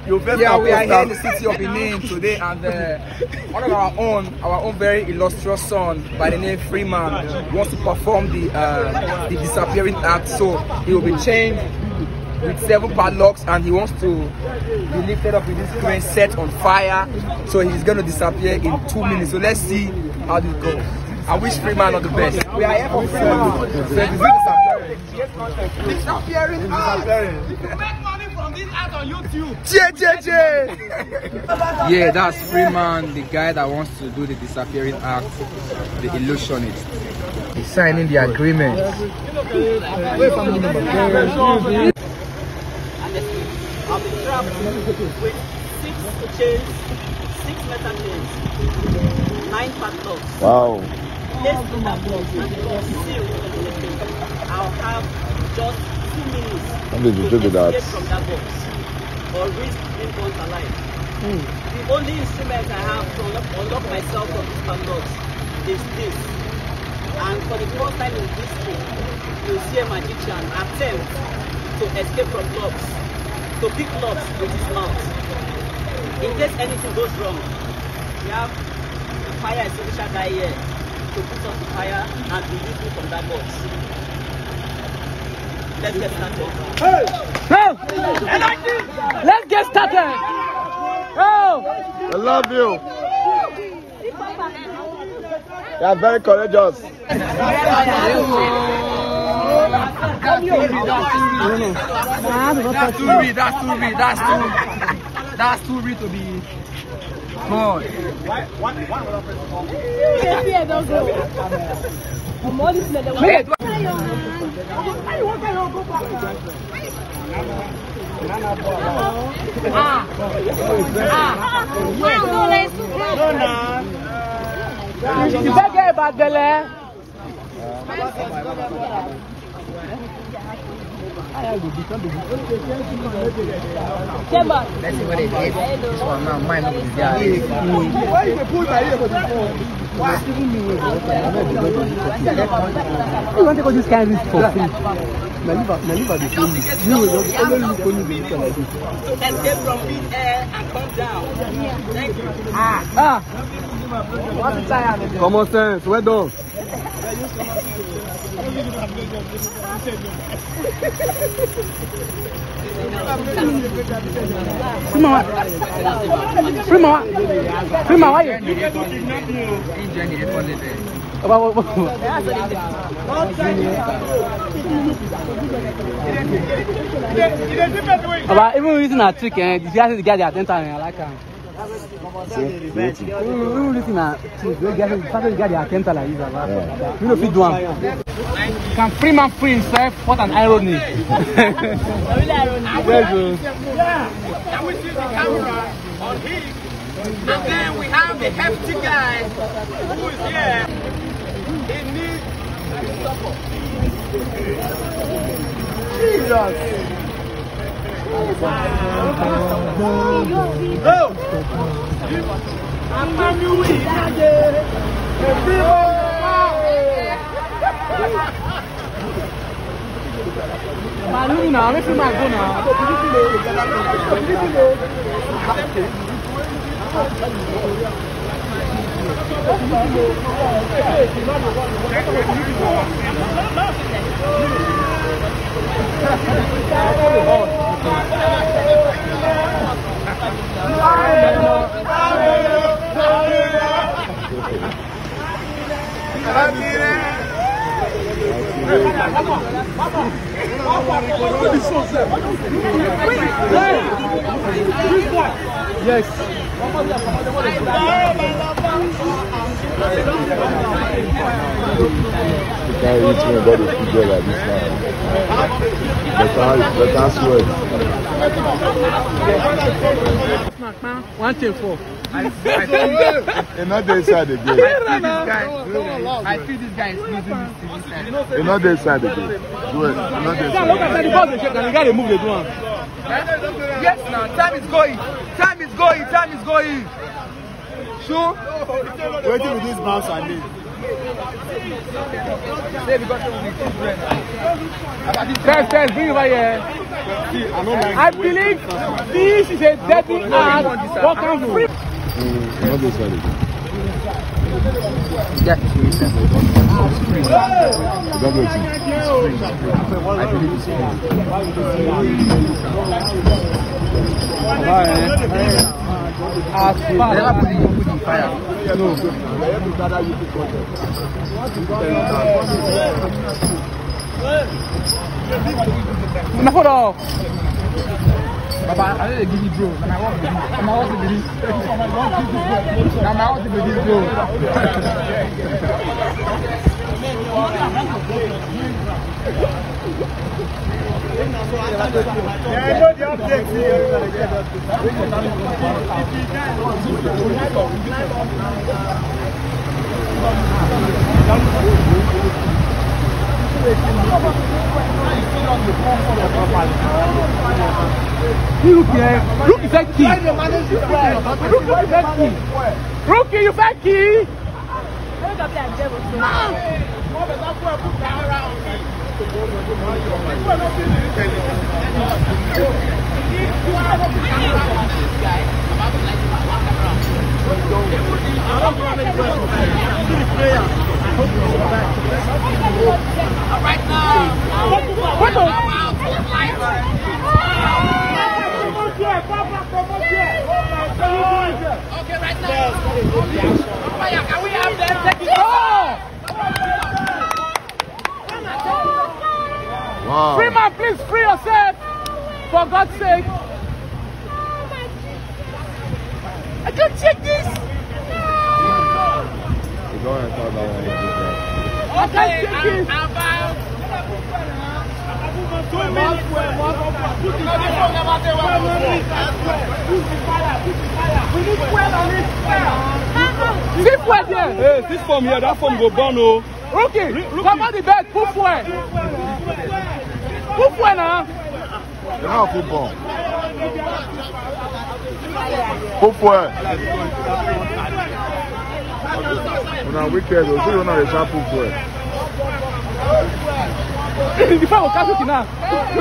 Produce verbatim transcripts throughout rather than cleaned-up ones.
Yeah, we are here in the city of Benin today, and uh, one of our own, our own very illustrious son by the name Freeman wants to perform the uh, the disappearing act. So he will be chained with seven padlocks, and he wants to be lifted up with this crane set on fire. So he's going to disappear in two minutes. So let's see how this goes. I wish Freeman all the best. We are here for Freeman. Disappearing. Disappearing. Disappearing. You can make money from this ad on YouTube. J J J. Yeah, that's Freeman, the guy that wants to do the disappearing act, the illusionist. He's signing the agreement. Wait, family member. I've been trapped with six chains, six metal chains, nine padlocks. Wow. Placed in that box and sealed. I'll have just two minutes How did you to do that? escape from that box or risk being burnt alive. Mm. The only instrument I have to unlock, unlock myself from these padlocks is this. And for the first time in history, you'll see a magician attempt to escape from locks, to pick locks with his mouth. In case anything goes wrong, we have fire extinguisher guy here to put on the fire and release me from that box. Let's get started. Hey! Hey! Let's get started! Oh! I love you. You are very courageous. That's too real, that's too real, that's too that's too real to be God. You better get about the land. Let's see what it is. This one now, mine is there. Why you pull my ear? You want to go this kind of risk for free? Now leave out, now leave out the phone. You will not only look only the look like this. Escape from big air and come down. Thank you. Ah, ah. What's the time? Common sense, well done. Prima, Prima, Prima, why you? About even using a trick, and you have to get the attention. I like him. Even looking at trick, you get the attention like this. You know, if you do one. Can Freeman free himself? What an irony! Yeah. Can we see the camera on him? And then we have the hefty guy who is here. He needs support. Jesus! No! I'm a new Malu now, let's see my go now. Yes. You can't reach me about the figure like this now. Better, better sweat. One thing for. I, I You're not the inside again. I feel this guy is losing his time. You're not the inside again. Do it. You're not the inside. Look at the ball, they shake and the guy they move the one. Yes, now time is going. Time is going. Time is going. Sure. Waiting with this mouse and me. Test, test, bring it over here. I believe this is a deadly act, but can free. Not this side again. Yeah, it's really simple. Is that what it is? I believe it's free. As They far never put it, you put it in fire. no. Na photo. Papa, I know they give you bro. And I want to and I want to be this. And I want to be this bro. Look here. Look is that key. Look is that key. Rookie, you fat key. Right now. What the? Okay, right now. Can we have them take it? Oh! Wow. Free man, please free yourself. For God's sake. I can't take this. You don't enter that one. I can't take this. About Two minutes. We need fuel on it. See fuel there. Hey, this form here, that form go burn, oh. Rookie, come on the bed, put fuel. Put fuel now. You're not a football. Football. When I'm wicked, you'll see you're not a sharp football. Before we catch it now.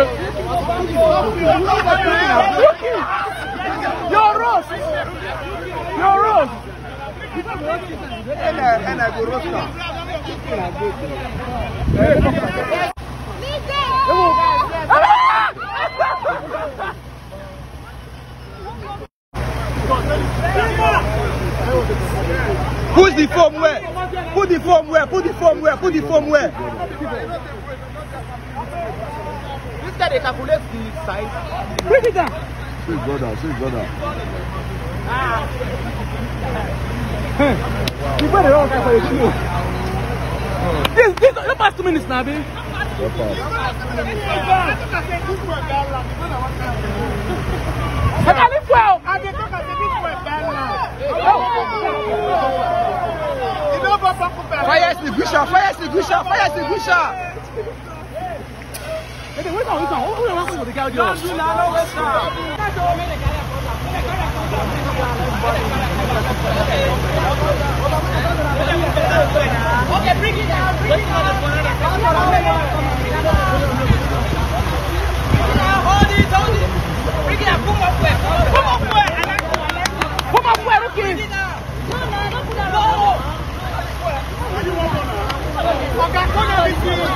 Rookie, you're roast. You're roast. And I, and I go roast now. Put the foam where? Put the foam where? Put the foam where? Put the foam where? This guy they calculate the size. Bring it down. See his brother, see his brother. You better run for the shoe. This, this, the past two minutes now, baby. What pass? I can't live well. Fire extinguisher! Fire extinguisher! Fire extinguisher! Hey, wait on, wait on. Who wants to the girl? okay, bring it down, bring it down. Hold it, hold it. Bring it down, come up where? Come up where? Come up where, okay? Bring it down. No, no, don't put that. No. Okay, come on, this is.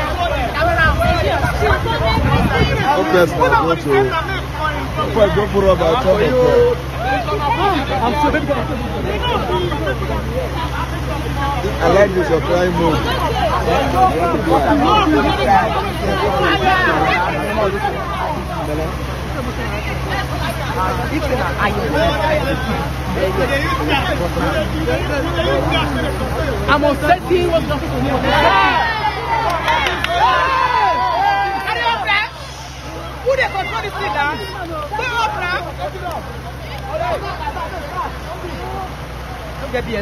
Okay, so go to. If I go for rubber, I'll come up there. I'm so baby. I like this applying mode. I'm on setting what's going to me. Who they control this thing now? Stay up now. Don't get B S.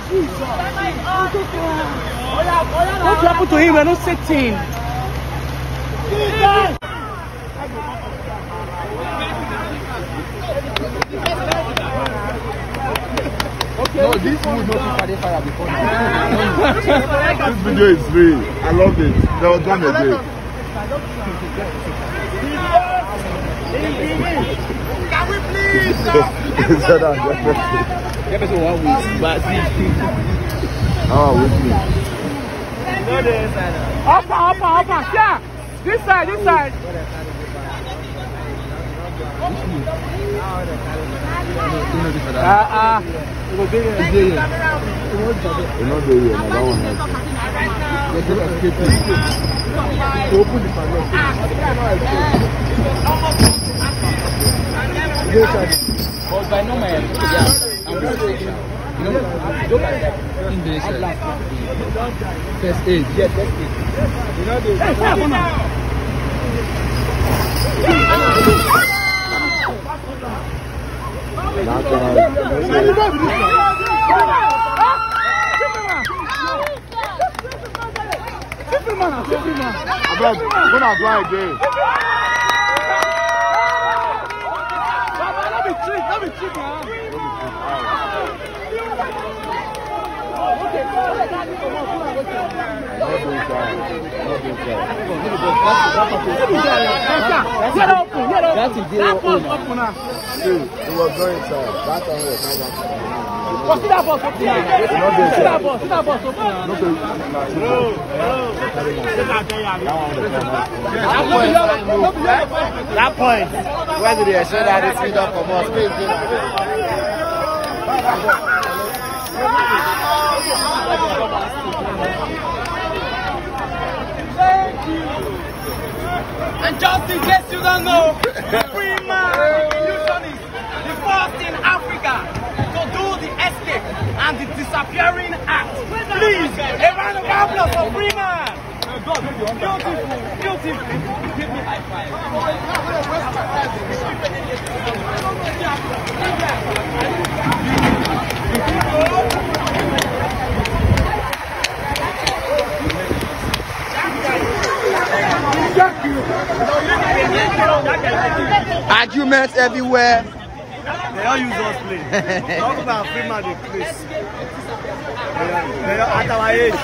What happened to him? We're not sitting. Okay. No, this would not be fire before. This video is free. I love it. There was one again. Can we please? Shut up. Oh, with me. Upper, upper, upper. Yeah. This side, this side. Ah, ah. You go there, there. You're not there yet. I don't want to. Open the padlock. But by no man, yeah, I'm just saying, you know, look at that. English, first aid. Yeah, first aid. You know, the. Hey, come on. I'm gonna try again. Let me cheat, let me cheat now. It was going inside. That one was not. Oh, see that bus open now. See that bus, see that bus open now. That point, where did they show that it's speed up for more space? And just in case you don't know, Freeman Revolution is the first in Africa to do the escape and the disappearing act. Please, a round of applause for Freeman. Beautiful, beautiful. Give me high five. Arguments everywhere. They all use us play. Talk about Freeman the Chris. They are at our age.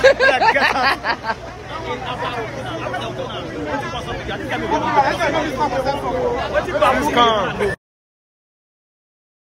Let's come.